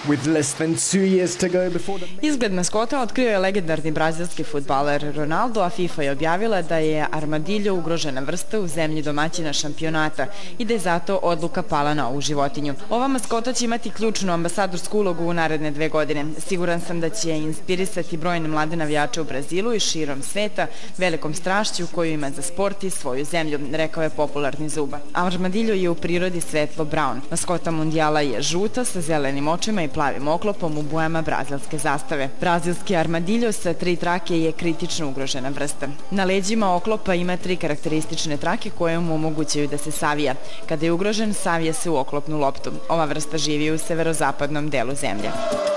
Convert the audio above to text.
With less than 2 years to go before the... Izgled maskota otkrio je legendarni brazilski fudbaler Ronaldo, a FIFA je objavila da je armadiljo ugrožena vrsta u zemlji domaćina šampionata i da je zato odluka pala na ovu životinju. Ova maskota će imati ključnu ambasadorsku ulogu u naredne 2 godine. Siguran sam da će inspirisati brojne mlade navijače u Brazilu i širom sveta velikom strašću koju ima za sport i svoju zemlju, rekao je popularni zuba. Armadiljo je u prirodi svetlo brown. Maskota mundijala je žuta sa zelenim očima i plavim oklopom u bojama brazilske zastave. Brazilski armadiljo sa 3 trake je kritično ugrožena vrsta. Na leđima oklopa ima 3 karakteristične trake koje mu omogućaju da se savija. Kada je ugrožen, savije se u oklopnu loptu. Ova vrsta živi u severozapadnom delu zemlje.